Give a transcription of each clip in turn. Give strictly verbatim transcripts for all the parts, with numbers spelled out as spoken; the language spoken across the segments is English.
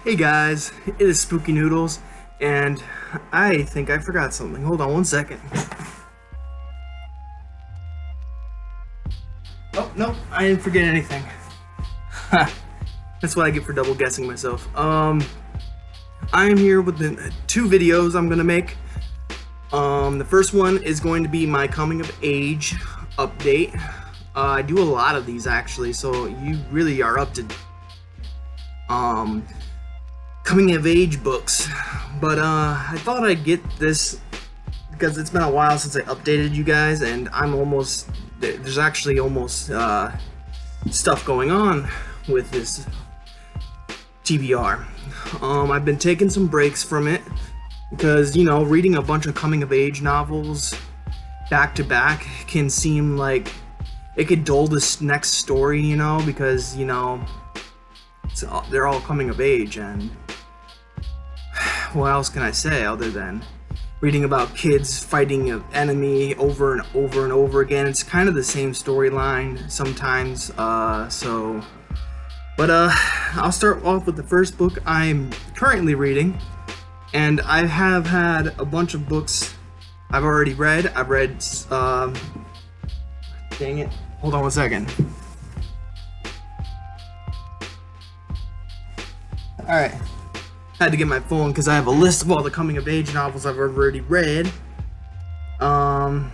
Hey guys, it is Spooky Noodles, and I think I forgot something. Hold on one second. Oh, no, I didn't forget anything. Ha, that's what I get for double guessing myself. Um, I am here with the two videos I'm gonna make. Um, the first one is going to be my coming of age update. Uh, I do a lot of these actually, so you really are up to um, coming of age books. But uh, I thought I'd get this because it's been a while since I updated you guys, and I'm almost there's actually almost uh, stuff going on with this T B R. Um, I've been taking some breaks from it because, you know, reading a bunch of coming of age novels back to back can seem like it could dull this next story, you know, because, you know, it's all, they're all coming of age, and what else can I say other than reading about kids fighting an enemy over and over and over again. It's kind of the same storyline sometimes, uh, so, but uh, I'll start off with the first book I'm currently reading, and I have had a bunch of books I've already read. I've read, um, dang it, hold on one second. Alright, had to get my phone because I have a list of all the coming of age novels I've already read. Um,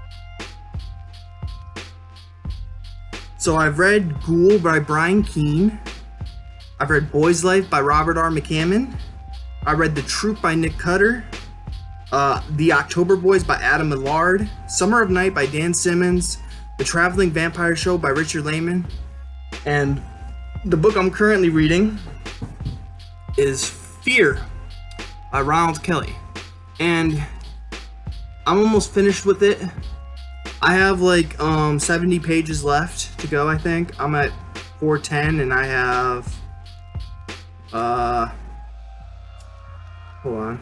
so I've read Ghoul by Brian Keene. I've read Boy's Life by Robert R. McCammon. I read The Troop by Nick Cutter. Uh, The October Boys by Adam Millard. Summer of Night by Dan Simmons. The Traveling Vampire Show by Richard Lehman. And the book I'm currently reading is Fear by Ronald Kelly. And I'm almost finished with it. I have like um, seventy pages left to go, I think. I'm at four ten and I have uh hold on.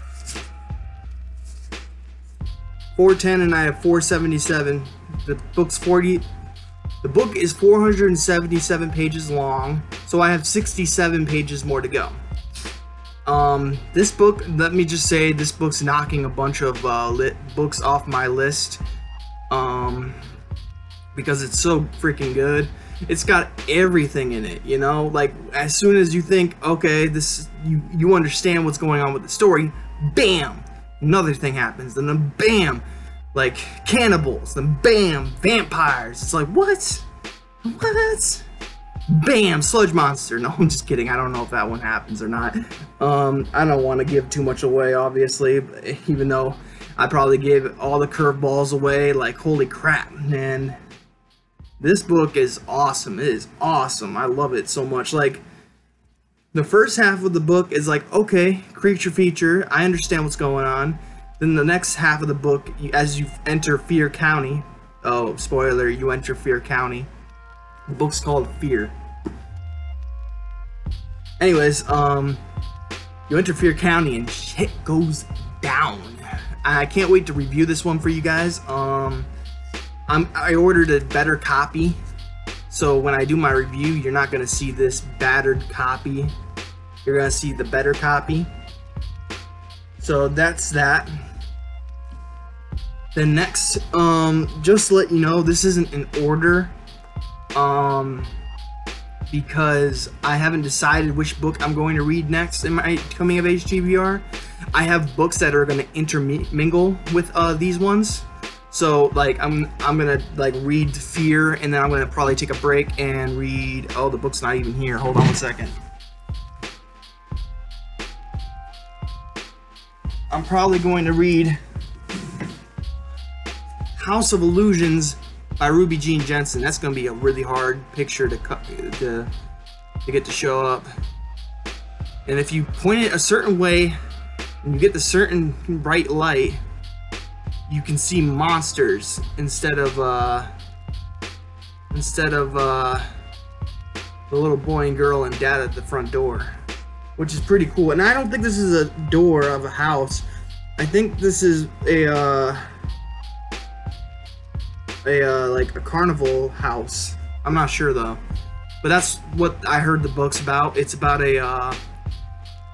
four ten and I have four seventy-seven. The book's forty The book is four hundred seventy-seven pages long, so I have sixty-seven pages more to go. Um, this book, let me just say, this book's knocking a bunch of uh, lit books off my list, um, because it's so freaking good. It's got everything in it, you know, like as soon as you think, okay, this you you understand what's going on with the story, bam, another thing happens, and then bam, like cannibals, then bam, vampires. It's like, what? What? Bam, sludge monster. No, I'm just kidding. I don't know if that one happens or not. Um, I don't want to give too much away, obviously, even though I probably gave all the curveballs away. Like, holy crap, man. This book is awesome. It is awesome. I love it so much. Like, the first half of the book is like, okay, creature feature. I understand what's going on. Then the next half of the book, as you enter Fear County, oh, spoiler, you enter Fear County. The book's called Fear. Anyways, um, you enter Fear County and shit goes down. I can't wait to review this one for you guys. Um, I'm, I ordered a better copy, so when I do my review, you're not gonna see this battered copy. You're gonna see the better copy. So that's that. The next, um, just to let you know, this isn't in order. Um, because I haven't decided which book I'm going to read next in my coming of age T B R. I have books that are going to intermingle with uh, these ones. So like I'm I'm gonna like read Fear, and then I'm gonna probably take a break and read. Oh, the book's not even here. Hold on one second. I'm probably going to read House of Illusions by Ruby Jean Jensen. That's going to be a really hard picture to cut to, to get to show up. And if you point it a certain way and you get the certain bright light, you can see monsters instead of uh, instead of uh, the little boy and girl and dad at the front door, which is pretty cool. And I don't think this is a door of a house. I think this is a uh, a uh, like a carnival house. I'm not sure though, but that's what I heard the book's about. It's about a uh,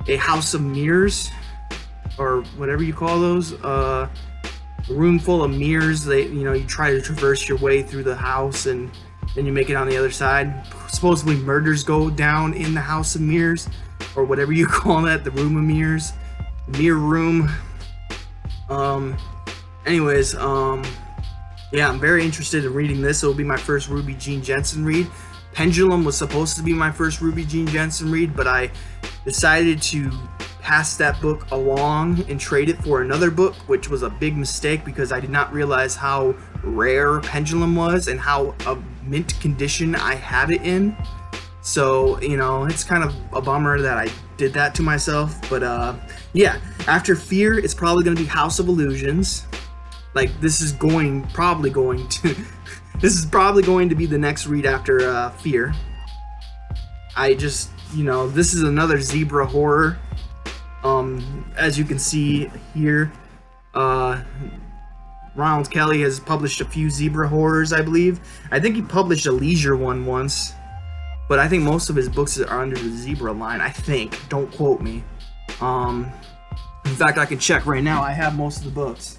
a house of mirrors, or whatever you call those. Uh, a room full of mirrors. They, you know, you try to traverse your way through the house, and then you make it on the other side. Supposedly murders go down in the house of mirrors, or whatever you call that, the room of mirrors, mirror room. Um, anyways, um, yeah, I'm very interested in reading this. It'll be my first Ruby Jean Jensen read. Pendulum was supposed to be my first Ruby Jean Jensen read, but I decided to pass that book along and trade it for another book, which was a big mistake because I did not realize how rare Pendulum was and how a mint condition I had it in. So, you know, it's kind of a bummer that I did that to myself. But uh, yeah, after Fear, it's probably going to be House of Illusions. Like, this is going, probably going to, this is probably going to be the next read after uh, Fear. I just, you know, this is another zebra horror. Um, as you can see here, uh, Ronald Kelly has published a few zebra horrors, I believe. I think he published a leisure one once, but I think most of his books are under the zebra line, I think. Don't quote me. Um, in fact, I can check right now. I have most of the books.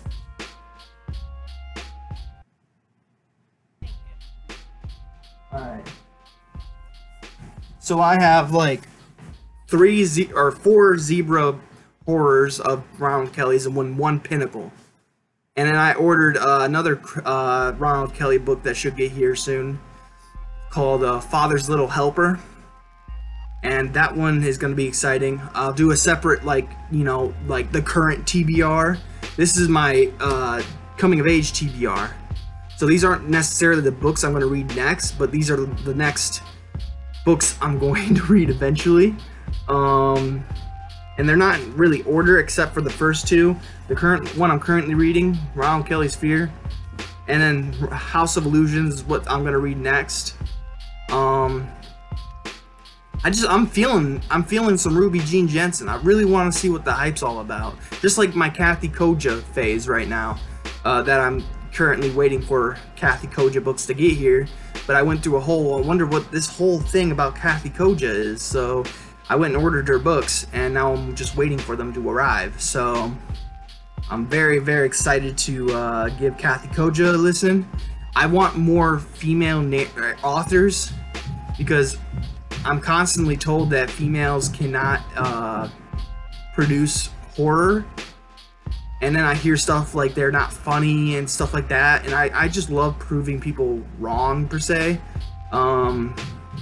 Alright. So I have like three ze or four zebra horrors of Ronald Kelly's and one one Pinnacle. And then I ordered uh, another uh, Ronald Kelly book that should get here soon, called uh, Father's Little Helper. And that one is going to be exciting. I'll do a separate, like, you know, like the current T B R. This is my uh, coming of age T B R. So these aren't necessarily the books I'm going to read next, but these are the next books I'm going to read eventually. Um, and they're not in really order except for the first two. The current one I'm currently reading, Ronald Kelly's Fear, and then House of Illusions is what I'm going to read next. Um, I just I'm feeling I'm feeling some Ruby Jean Jensen. I really want to see what the hype's all about. Just like my Kathy Koja phase right now, uh, that I'm currently waiting for Kathy Koja books to get here. But I went through a whole, I wonder what this whole thing about Kathy Koja is. So I went and ordered her books, and now I'm just waiting for them to arrive. So I'm very, very excited to uh, give Kathy Koja a listen. I want more female na authors because I'm constantly told that females cannot uh, produce horror. And then I hear stuff like they're not funny and stuff like that. And I, I just love proving people wrong, per se. Um,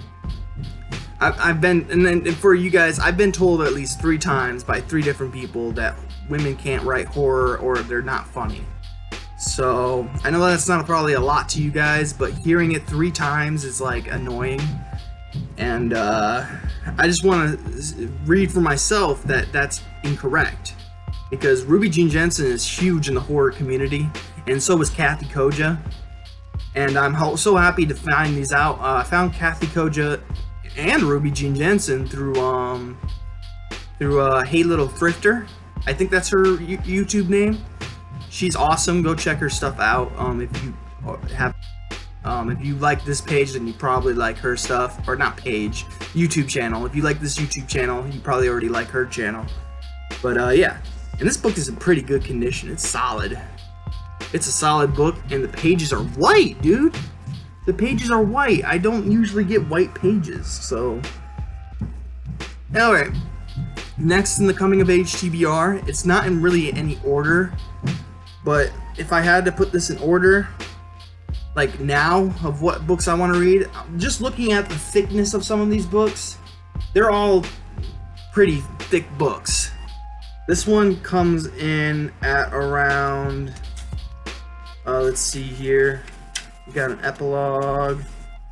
I, I've been, and then for you guys, I've been told at least three times by three different people that women can't write horror or they're not funny. So I know that's not probably a lot to you guys, but hearing it three times is like annoying. And uh, I just want to read for myself that that's incorrect. Because Ruby Jean Jensen is huge in the horror community, and so is Kathy Koja. And I'm ho so happy to find these out. Uh, I found Kathy Koja and Ruby Jean Jensen through um through uh, Hey Little Thrifter. I think that's her YouTube name. She's awesome. Go check her stuff out. Um, if you have, um, if you like this page, then you probably like her stuff, or not page, YouTube channel. If you like this YouTube channel, you probably already like her channel. But uh, yeah. And this book is in pretty good condition. It's solid. It's a solid book, and the pages are white, dude. The pages are white. I don't usually get white pages, so. Alright. Next in the coming of age T B R, it's not in really any order, but if I had to put this in order, like now, of what books I want to read, just looking at the thickness of some of these books, they're all pretty thick books. This one comes in at around, uh, let's see here, we got an epilogue,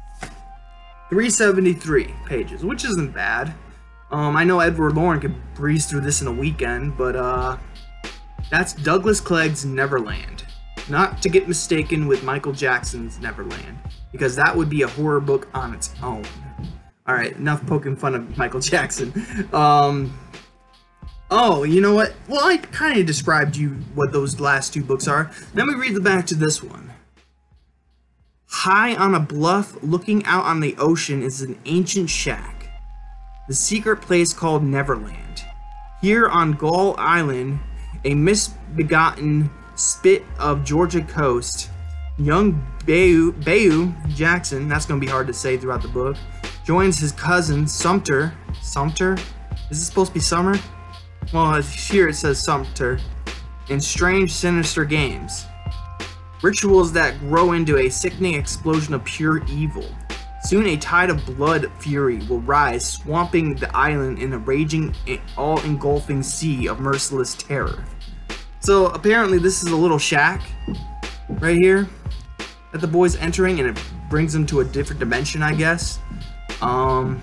three seventy-three pages, which isn't bad. Um, I know Edward Loren could breeze through this in a weekend, but uh, that's Douglas Clegg's Neverland. Not to get mistaken with Michael Jackson's Neverland, because that would be a horror book on its own. Alright, enough poking fun of Michael Jackson. Um... Oh, you know what? Well, I kind of described you what those last two books are. Let me read the back to this one. High on a bluff looking out on the ocean is an ancient shack. The secret place called Neverland. Here on Gull Island, a misbegotten spit of Georgia coast, young Bayou, Bayou Jackson, that's going to be hard to say throughout the book, joins his cousin Sumter. Sumter? Is this supposed to be Summer? Well, here it says Sumter. In strange, sinister games. Rituals that grow into a sickening explosion of pure evil. Soon a tide of blood fury will rise, swamping the island in a raging, all-engulfing sea of merciless terror. So apparently this is a little shack right here that the boy's entering, and it brings him to a different dimension, I guess. Um,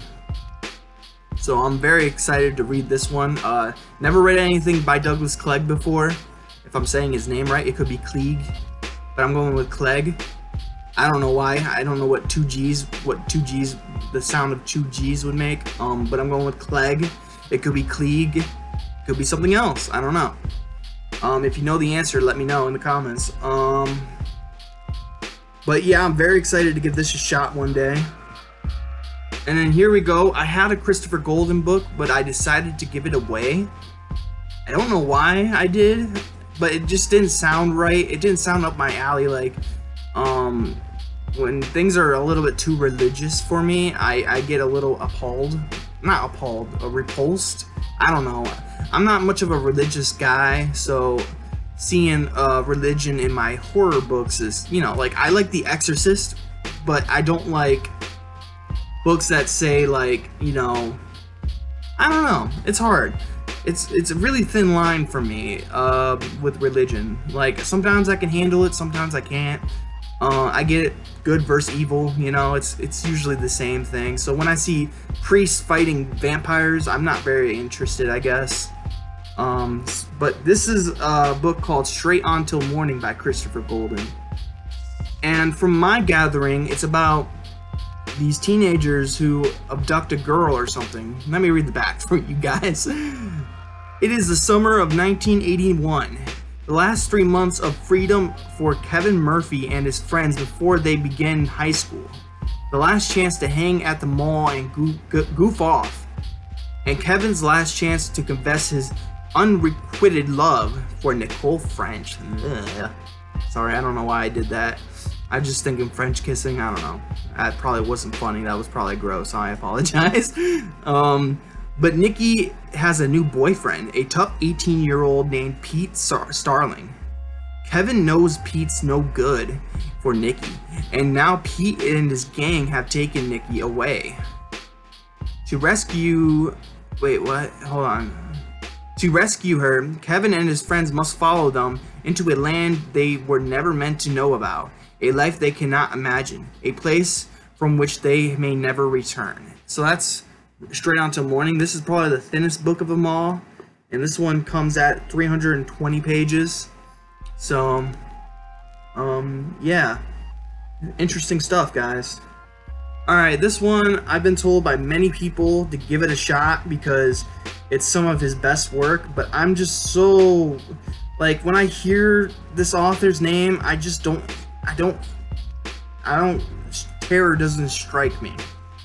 so I'm very excited to read this one. Uh, never read anything by Douglas Clegg before. If I'm saying his name right, it could be Klieg, but I'm going with Clegg. I don't know why. I don't know what two G's, what two G's, the sound of two G's would make. Um, but I'm going with Clegg. It could be Klieg. It could be something else. I don't know. Um, if you know the answer, let me know in the comments. Um, but yeah, I'm very excited to give this a shot one day. And then here we go. I had a Christopher Golden book, but I decided to give it away. I don't know why I did, but it just didn't sound right. It didn't sound up my alley. Like, um, when things are a little bit too religious for me, I, I get a little appalled. Not appalled, uh, repulsed. I don't know. I'm not much of a religious guy, so seeing uh, religion in my horror books is, you know, like, I like The Exorcist, but I don't like books that say, like, you know, I don't know. It's hard. It's it's a really thin line for me uh, with religion. Like, sometimes I can handle it, sometimes I can't. Uh, I get it, good versus evil, you know, it's it's usually the same thing. So when I see priests fighting vampires, I'm not very interested, I guess. Um, but this is a book called Straight On Till Morning by Christopher Golden. And from my gathering, it's about these teenagers who abduct a girl or something. Let me read the back for you guys. It is the summer of nineteen eighty-one. The last three months of freedom for Kevin Murphy and his friends before they begin high school. The last chance to hang at the mall and goof, goof off. And Kevin's last chance to confess his unrequited love for Nicole French. Ugh. Sorry, I don't know why I did that. I just thinking French kissing, I don't know. That probably wasn't funny, that was probably gross, I apologize. um, but Nikki has a new boyfriend, a tough eighteen year old named Pete Star Starling. Kevin knows Pete's no good for Nikki, and now Pete and his gang have taken Nikki away. To rescue, wait, what? Hold on. To rescue her, Kevin and his friends must follow them into a land they were never meant to know about, a life they cannot imagine, a place from which they may never return. So that's Straight On Till Morning. This is probably the thinnest book of them all, and this one comes at three hundred twenty pages. So, um, yeah, interesting stuff, guys. Alright, this one, I've been told by many people to give it a shot because it's some of his best work, but I'm just so, like, when I hear this author's name, I just don't, I don't, I don't, terror doesn't strike me.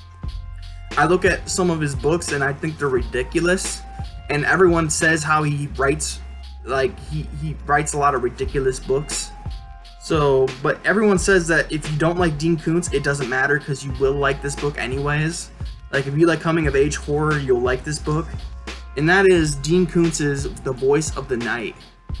I look at some of his books and I think they're ridiculous, and everyone says how he writes, like, he, he writes a lot of ridiculous books. So, but everyone says that if you don't like Dean Koontz, it doesn't matter because you will like this book anyways. Like, if you like coming of age horror, you'll like this book. And that is Dean Koontz's The Voice of the Night.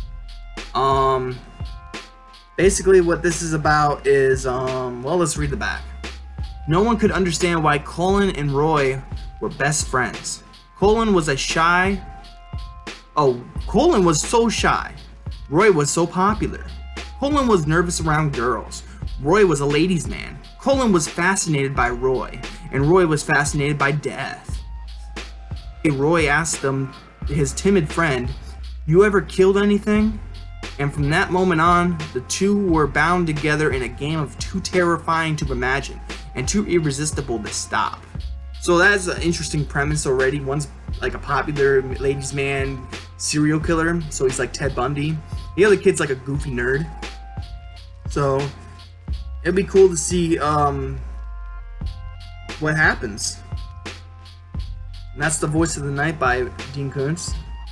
Um, basically what this is about is, um, well, let's read the back. No one could understand why Colin and Roy were best friends. Colin was a shy, oh, Colin was so shy. Roy was so popular. Colin was nervous around girls. Roy was a ladies' man. Colin was fascinated by Roy, and Roy was fascinated by death. Roy asked them, his timid friend, "You ever killed anything?" And from that moment on, the two were bound together in a game of too terrifying to imagine and too irresistible to stop. So that's an interesting premise already. One's like a popular ladies' man serial killer, so he's like Ted Bundy. The other kid's like a goofy nerd. So it'd be cool to see um, what happens. And that's The Voice of the Night by Dean Koontz.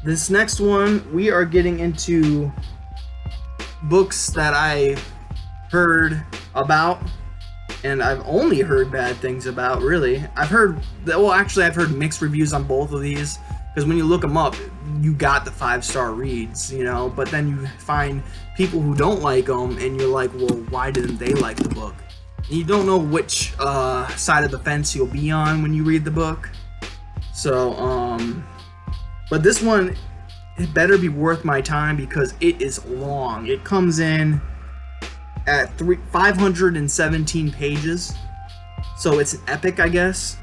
this next one, we are getting into books that I heard about, and I've only heard bad things about, really. I've heard, well, actually, I've heard mixed reviews on both of these, because when you look them up, you got the five-star reads, you know, but then you find people who don't like them, and you're like, well, why didn't they like the book? And you don't know which uh, side of the fence you'll be on when you read the book. So, um, but this one, it better be worth my time because it is long. It comes in at three, five hundred seventeen pages, so it's an epic, I guess.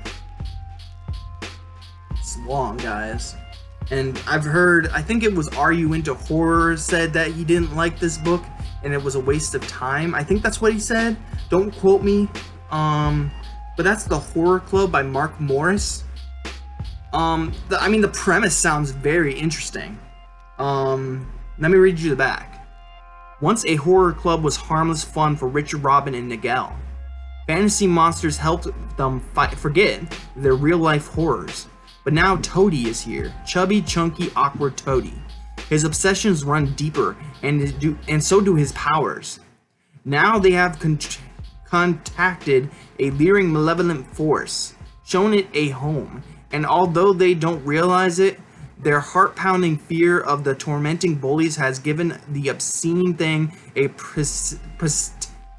It's long, guys. And I've heard, I think it was Are You Into Horror said that he didn't like this book and it was a waste of time. I think that's what he said. Don't quote me. Um, but that's The Horror Club by Mark Morris. Um, the, I mean, the premise sounds very interesting. Um, let me read you the back. Once a horror club was harmless fun for Richard, Robin, and Nigel. Fantasy monsters helped them fight, forget their real-life horrors. But now Toady is here. Chubby, chunky, awkward Toady. His obsessions run deeper, and, do, and so do his powers. Now they have con contacted a leering, malevolent force, shown it a home, and although they don't realize it, their heart-pounding fear of the tormenting bullies has given the obscene thing a pres pres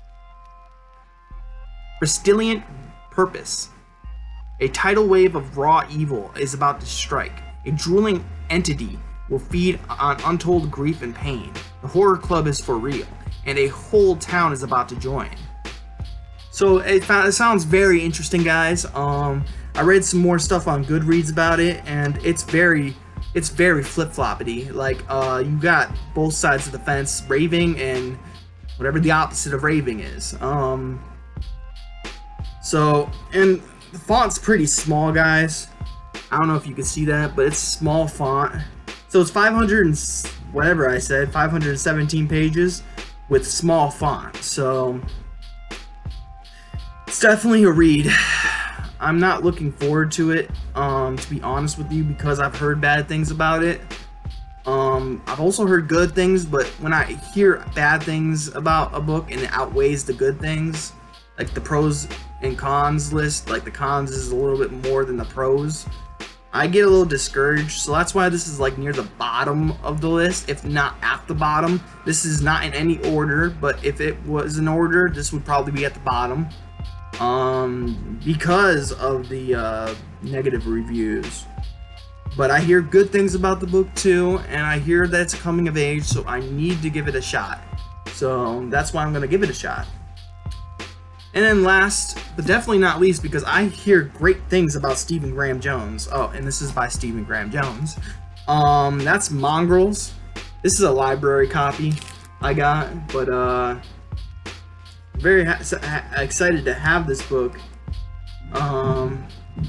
pestilent purpose. A tidal wave of raw evil is about to strike. A drooling entity will feed on untold grief and pain. The horror club is for real, and a whole town is about to join. So it, it sounds very interesting, guys. Um, I read some more stuff on Goodreads about it, and it's very, it's very flip-floppity. Like, uh, you got both sides of the fence, raving and whatever the opposite of raving is. Um, so, and the font's pretty small, guys. I don't know if you can see that, but it's small font. So it's five hundred and whatever I said, five hundred seventeen pages with small font. So it's definitely a read. I'm not looking forward to it, um, to be honest with you, because I've heard bad things about it. Um, I've also heard good things, but when I hear bad things about a book and it outweighs the good things, like the pros and cons list, like the cons is a little bit more than the pros, I get a little discouraged. So that's why this is like near the bottom of the list, if not at the bottom. This is not in any order, but if it was in order, this would probably be at the bottom, um, because of the uh, negative reviews. But I hear good things about the book too, and I hear that it's coming of age, so I need to give it a shot. So that's why I'm gonna give it a shot. And then last, but definitely not least, because I hear great things about Stephen Graham Jones. Oh, and this is by Stephen Graham Jones. Um, that's Mongrels. This is a library copy I got, but uh, very ha ha excited to have this book. Um,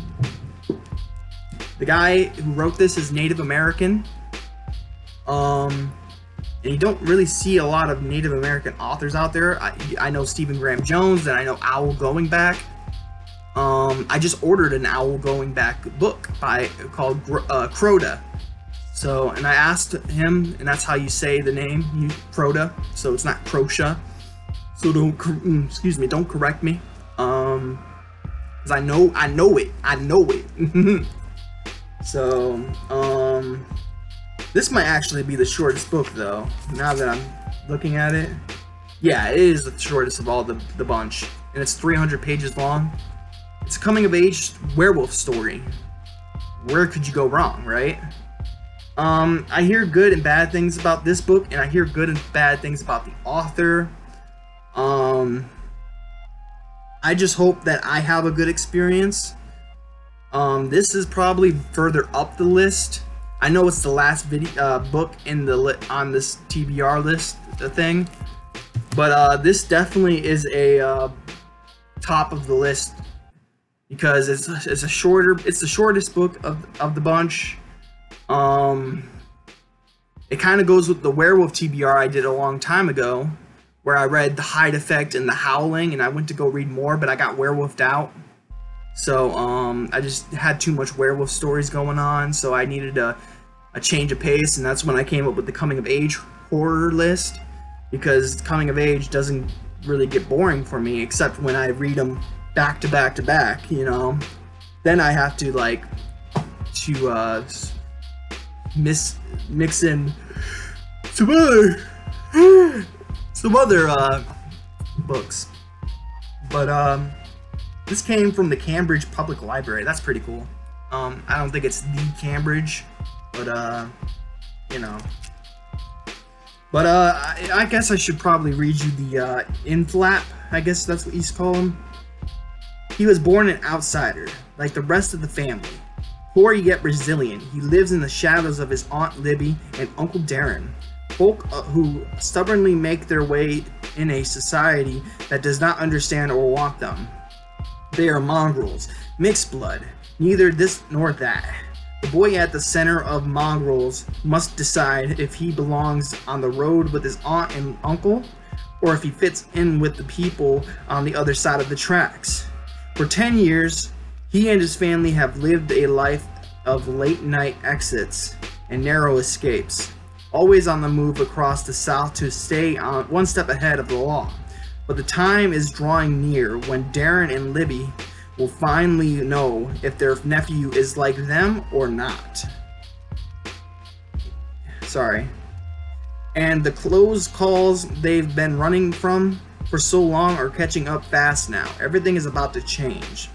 the guy who wrote this is Native American. Um, And you don't really see a lot of Native American authors out there. I, I know Stephen Graham Jones, and I know Owl Going Back. Um, I just ordered an Owl Going Back book by called uh, Crota. So, and I asked him, and that's how you say the name, you, Crota. So it's not Crosha. So don't, excuse me, don't correct me. Um, cause I know, I know it, I know it. So, um. This might actually be the shortest book, though, now that I'm looking at it. Yeah, it is the shortest of all the, the bunch, and it's three hundred pages long. It's a coming-of-age werewolf story. Where could you go wrong, right? Um, I hear good and bad things about this book, and I hear good and bad things about the author. Um, I just hope that I have a good experience. Um, this is probably further up the list. I know it's the last video uh, book in the li on this T B R list the thing, but uh, this definitely is a uh, top of the list because it's it's a shorter it's the shortest book of of the bunch. Um, it kind of goes with the werewolf T B R I did a long time ago, where I read The Hide Effect and The Howling, and I went to go read more, but I got werewolfed out. So um, I just had too much werewolf stories going on, so I needed to a change of pace, and that's when I came up with the coming of age horror list, because coming of age doesn't really get boring for me except when I read them back to back to back, you know. Then I have to like to uh miss mix in some other some other uh books. But um this came from the Cambridge Public Library. That's pretty cool. um I don't think it's the Cambridge, but uh you know. But uh, I, I guess I should probably read you the uh, inflap. I guess that's what you call him. He was born an outsider, like the rest of the family. Poor yet resilient, he lives in the shadows of his Aunt Libby and Uncle Darren, folk uh, who stubbornly make their way in a society that does not understand or want them. They are mongrels, mixed blood, neither this nor that. The boy at the center of mongrels must decide if he belongs on the road with his aunt and uncle, or if he fits in with the people on the other side of the tracks. For ten years, he and his family have lived a life of late night exits and narrow escapes, always on the move across the South to stay on one step ahead of the law. But the time is drawing near when Darren and Libby will finally know if their nephew is like them or not. Sorry. And the close calls they've been running from for so long are catching up fast now. Everything is about to change.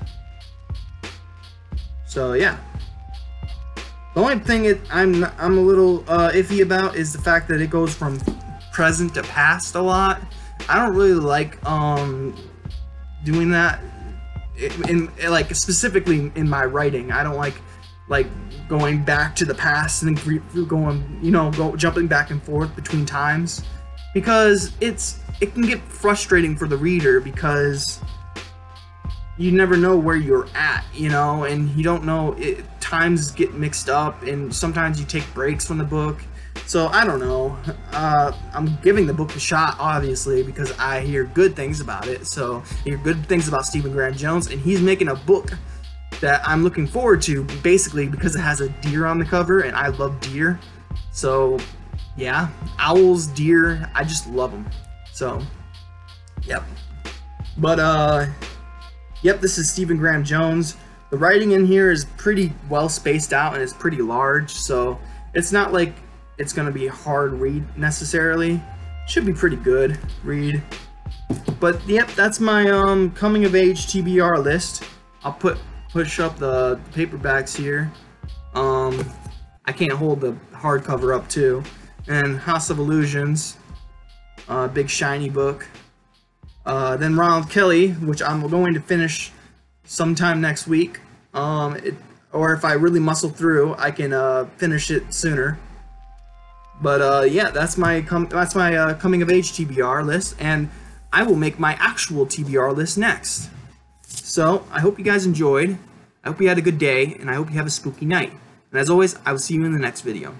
So yeah. The only thing it, I'm I'm a little uh, iffy about is the fact that it goes from present to past a lot. I don't really like um, doing that. In, in like specifically in my writing, I don't like like going back to the past and then going, you know, go jumping back and forth between times, because it's it can get frustrating for the reader because you never know where you're at, you know, and you don't know it, times get mixed up, and sometimes you take breaks from the book. So I don't know. Uh, I'm giving the book a shot, obviously, because I hear good things about it. So I hear good things about Stephen Graham Jones, and he's making a book that I'm looking forward to, basically because it has a deer on the cover, and I love deer. So yeah, owls, deer, I just love them. So yep. But uh, yep, this is Stephen Graham Jones. The writing in here is pretty well spaced out and it's pretty large, so it's not like it's gonna be a hard read necessarily. Should be pretty good read. But yep, that's my um coming of age T B R list. I'll put push up the paperbacks here. Um, I can't hold the hardcover up too. And House of Illusions, uh, big shiny book. Uh, then Ronald Kelly, which I'm going to finish sometime next week. Um, it, or if I really muscle through, I can uh, finish it sooner. But uh, yeah, that's my com that's my uh, coming of age T B R list, and I will make my actual T B R list next. So I hope you guys enjoyed. I hope you had a good day, and I hope you have a spooky night. And as always, I will see you in the next video.